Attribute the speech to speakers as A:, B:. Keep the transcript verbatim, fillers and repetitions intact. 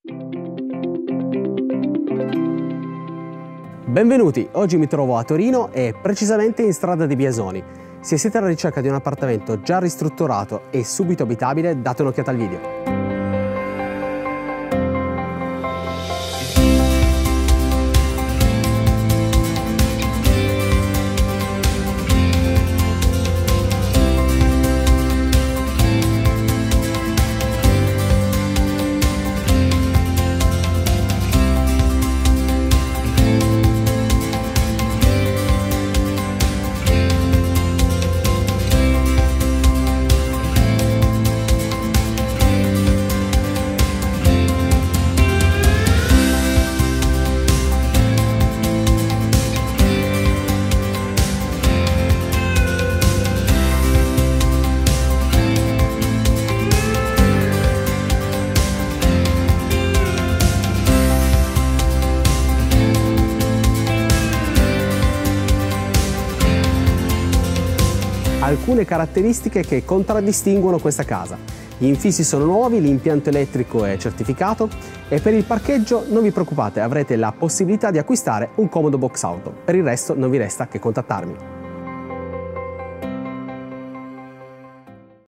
A: Benvenuti, oggi mi trovo a Torino e precisamente in strada di Biasoni. Se siete alla ricerca di un appartamento già ristrutturato e subito abitabile, date un'occhiata al video. Alcune caratteristiche che contraddistinguono questa casa. Gli infissi sono nuovi, l'impianto elettrico è certificato e per il parcheggio non vi preoccupate, avrete la possibilità di acquistare un comodo box auto. Per il resto non vi resta che contattarmi.